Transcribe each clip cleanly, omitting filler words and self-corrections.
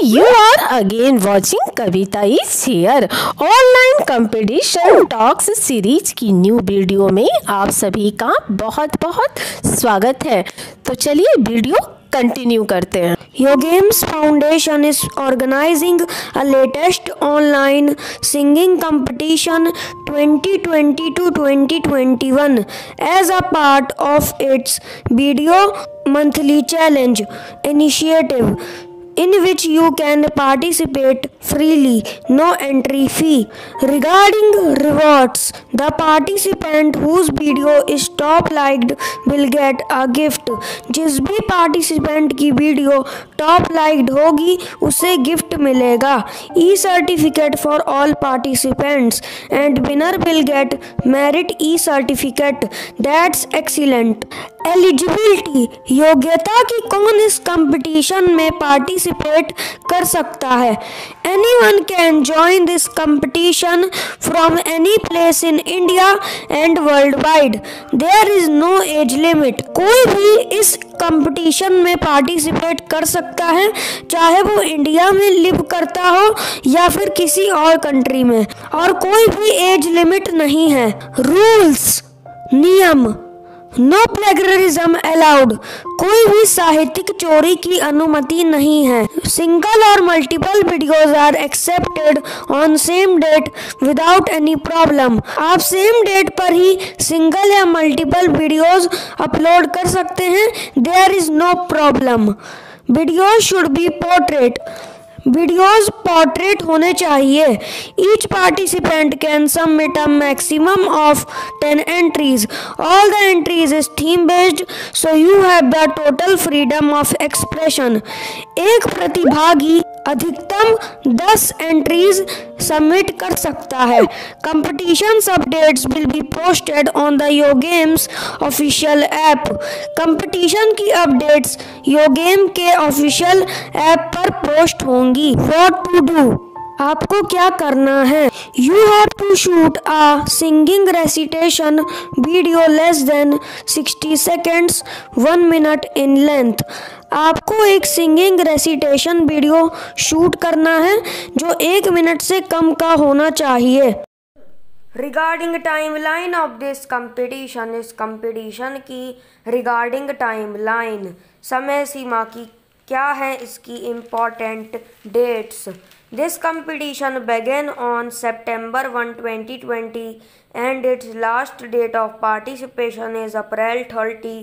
you are again watching Kavita is here online competition talks series की new video में आप सभी का बहुत बहुत स्वागत है। तो चलिए वीडियो कंटिन्यू करते हैं। YoGames Foundation is organizing a latest online singing competition 2020 to 2021 as a part of its video monthly challenge initiative, in which you can participate freely, no entry fee. Regarding rewards, the participant whose video is top liked will get a gift. जिस भी participant की video top liked होगी उसे gift मिलेगा। E certificate for all participants and winner will get merit e certificate. That's excellent. Eligibility, योग्यता की कौन इस कंपटीशन में पार्टिसिपेट कर सकता है। Anyone can join this competition from any place in India and world wide. There is no age limit. कोई भी इस कंपटीशन में पार्टिसिपेट कर सकता है, चाहे वो इंडिया में लिव करता हो या फिर किसी और कंट्री में, और कोई भी एज लिमिट नहीं है। रूल्स, नियम, नो प्लेगरिज्म अलाउड। कोई भी साहित्यिक चोरी की अनुमति नहीं है। सिंगल और multiple videos are accepted on same date without any problem. आप सेम डेट पर ही सिंगल या मल्टीपल वीडियोज अपलोड कर सकते हैं। There is no problem. Videos should be portrait. Videos portrait होने चाहिए। Each participant can submit a maximum of 10 entries. All the entries is theme based, so you have the total freedom of expression. एक प्रतिभागी अधिकतम 10 entries submit कर सकता है। Competition updates will be posted on the YoGames official app. Competition की updates YoGames के official app पर post होंगी। व्हाट टू डू, आपको क्या करना है। You have to shoot a singing recitation video less than 60 seconds 1 minute in length. आपको एक सिंगिंग रेसिटेशन वीडियो शूट करना है जो 1 मिनट से कम का होना चाहिए। Regarding timeline of this competition, इस कंपटीशन की रिगार्डिंग टाइमलाइन, समय सीमा की क्या है इसकी important dates. This competition began on September 1, 2020 and its last date of participation is April 30,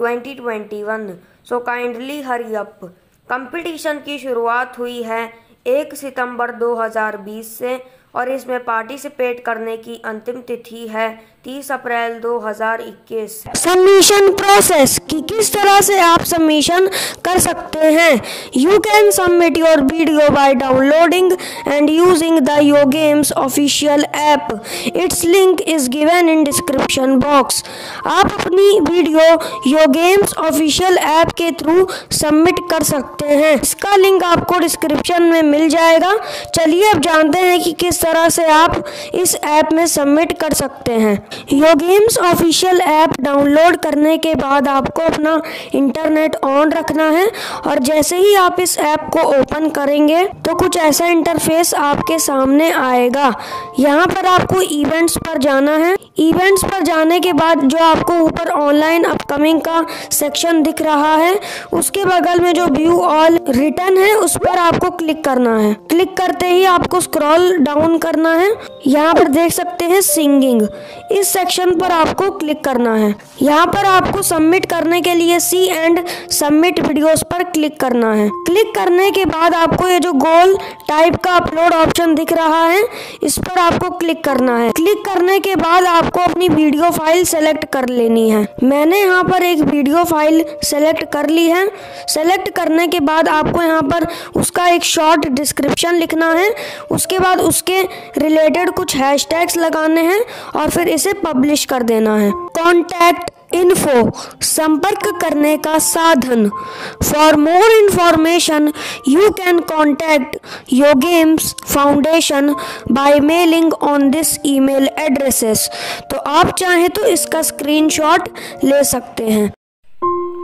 2021. So kindly hurry up. Competition की शुरुआत हुई है 1 सितंबर 2020 से और इसमें पार्टिसिपेट करने की अंतिम तिथि है 30 अप्रैल 2021। सबमिशन प्रोसेस की किस तरह से आप सबमिशन कर सकते हैं। You can submit your video by downloading and using the YoGames official app. Its link is given in description box. आप अपनी वीडियो YoGames ऑफिशियल ऐप के थ्रू सबमिट कर सकते हैं। इसका लिंक आपको डिस्क्रिप्शन में मिल जाएगा। चलिए अब जानते हैं कि किस तरह से आप इस ऐप में सबमिट कर सकते हैं। YoGames ऑफिशियल ऐप डाउनलोड करने के बाद आपको अपना इंटरनेट ऑन रखना है और जैसे ही आप इस ऐप को ओपन करेंगे तो कुछ ऐसा इंटरफेस आपके सामने आएगा। यहाँ पर आपको इवेंट्स पर जाना है। इवेंट्स पर जाने के बाद जो आपको ऊपर ऑनलाइन अपकमिंग का सेक्शन दिख रहा है उसके बगल में जो व्यू ऑल रिटर्न है उस पर आपको क्लिक करना है। क्लिक करते ही आपको स्क्रॉल डाउन करना है। यहाँ पर देख सकते हैं सिंगिंग, इस सेक्शन पर आपको क्लिक करना है। यहाँ पर आपको सबमिट करने के लिए सी एंड सबमिट वीडियोस पर क्लिक करना है। क्लिक करने के बाद आपको ये जो गोल टाइप का अपलोड ऑप्शन दिख रहा है इस पर आपको क्लिक करना है। क्लिक करने के बाद आपको अपनी वीडियो फाइल सेलेक्ट कर लेनी है। मैंने यहाँ पर एक वीडियो फाइल सेलेक्ट कर ली है। सेलेक्ट करने के बाद आपको यहाँ पर उसका एक शॉर्ट डिस्क्रिप्शन लिखना है। उसके बाद उसके रिलेटेड कुछ हैशटैग्स लगाने हैं और फिर इसे पब्लिश कर देना है। कॉन्टैक्ट इन्फो, संपर्क करने का साधन। For more information you can contact YoGames foundation by mailing on this email addresses. तो आप चाहें तो इसका स्क्रीनशॉट ले सकते हैं।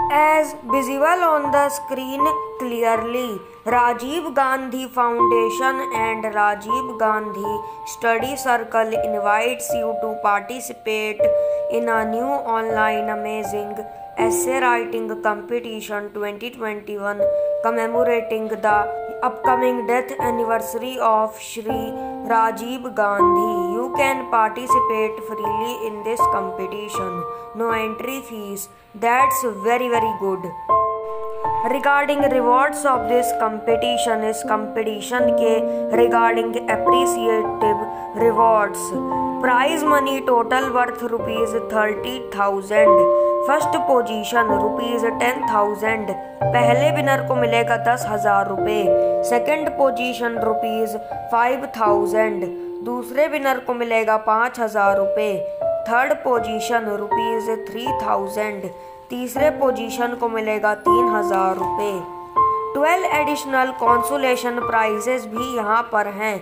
as visible on the screen clearly. Rajiv Gandhi Foundation and Rajiv Gandhi Study Circle invites you to participate in a new online amazing essay writing competition 2021 commemorating the upcoming death anniversary of Shri Rajiv Gandhi. You can participate freely in this competition. No entry fees. That's very good. Regarding rewards of this competition is competition के regarding appreciative rewards. Prize money total worth ₹30,000. First position ₹10,000. पहले winner को मिलेगा ₹10,000. Second position ₹5,000. दूसरे winner को मिलेगा ₹5,000. Third position ₹3,000. तीसरे position को मिलेगा ₹3,000. 12 एडिशनल कॉन्सोलेशन प्राइजेस भी यहाँ पर हैं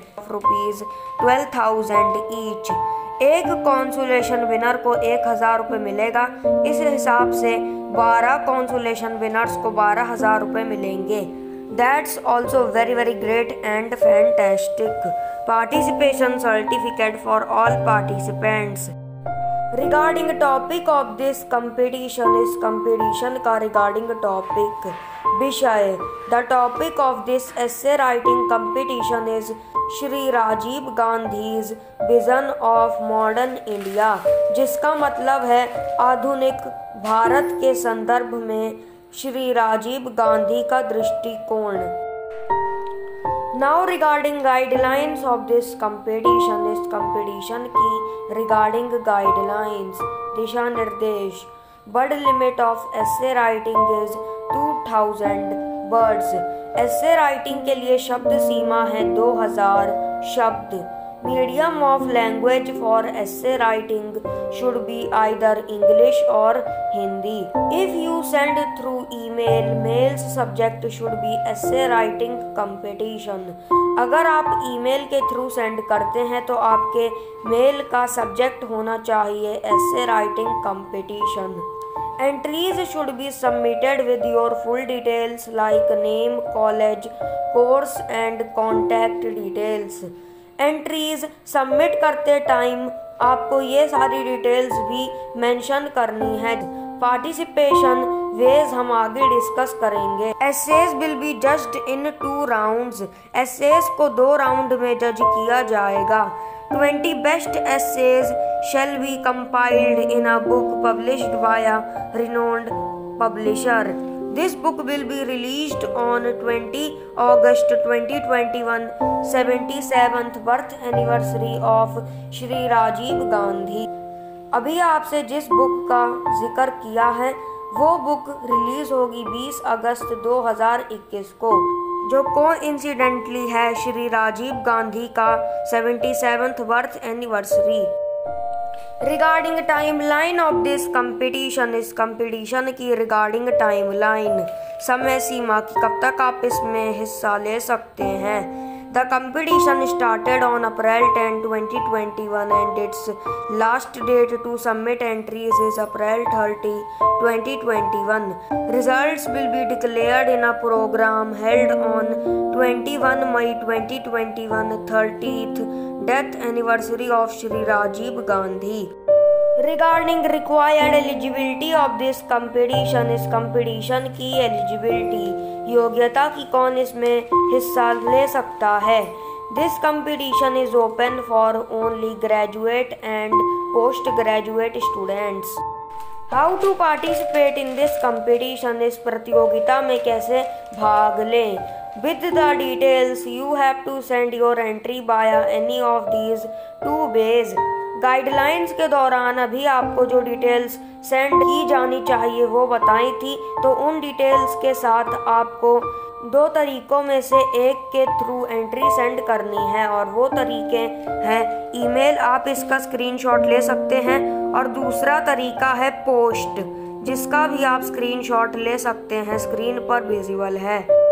₹12,000 ईच. एक कॉन्सोलेशन विनर को ₹1,000 मिलेगा. इस हिसाब से 12 कॉन्सोलेशन विनर्स को ₹12,000 मिलेंगे. That's also very great and fantastic. Participation certificate for all participants. Regarding topic of this competition इस कंपटीशन का रिगार्डिंग टॉपिक विषय. The topic of this essay writing competition is Shri Rajiv Gandhi's vision of modern India, जिसका मतलब है आधुनिक भारत के संदर्भ में श्री राजीव गांधी का दृष्टिकोण. Now regarding guidelines of this competition इस कंपटीशन की रिगार्डिंग गाइडलाइंस दिशा निर्देश. Word limit of essay writing is 2000 words. Essay writing के लिए शब्द सीमा है 2000 शब्द. Medium of language for essay writing should be either English और Hindi. If you send through email mails subject should be essay writing competition. अगर आप email के थ्रू सेंड करते हैं तो आपके मेल का सब्जेक्ट होना चाहिए essay writing competition. Entries should be submitted with your full details like name, college, course and contact details. Entries submit करते टाइम आपको ये सारी डिटेल्स भी मेंशन करनी है. पार्टिसिपेशन वेज हम आगे डिस्कस करेंगे. Essays will be judged in 2 rounds. Essays को 2 राउंड में जज किया जाएगा. 20 best essays shall be compiled in a book published by a renowned publisher. This book will be released on 20 August 2021, 77th birth anniversary of Shri Rajiv Gandhi. अभी आपसे जिस book का जिक्र किया है वो बुक रिलीज होगी 20 अगस्त 2021 को, जो कोइंसिडेंटली है श्री राजीव गांधी का 77th birth anniversary. Regarding timeline of this competition इस कंपटीशन की रिगार्डिंग टाइमलाइन समय सीमा की कब तक आप इसमें हिस्सा ले सकते हैं. The competition started on April 10, 2021 and its last date to submit entries is April 30, 2021. Results will be declared in a program held on 21 May 2021, 30th death anniversary of Shri Rajiv Gandhi. Regarding required eligibility of this competition इस competition की eligibility योग्यता की कौन इसमें हिस्सा ले सकता है. This competition is open for only graduate and postgraduate students. How to participate in this competition इस प्रतियोगिता में कैसे भाग लें. With the details you have to send your entry via any of these 2 ways. Guidelines के दौरान अभी आपको जो डिटेल्स सेंड की जानी चाहिए वो बताई थी, तो उन डिटेल्स के साथ आपको 2 तरीकों में से एक के थ्रू एंट्री सेंड करनी है और वो तरीके हैं ईमेल, आप इसका स्क्रीनशॉट ले सकते हैं, और दूसरा तरीका है पोस्ट, जिसका भी आप स्क्रीनशॉट ले सकते हैं, स्क्रीन पर विजिबल है.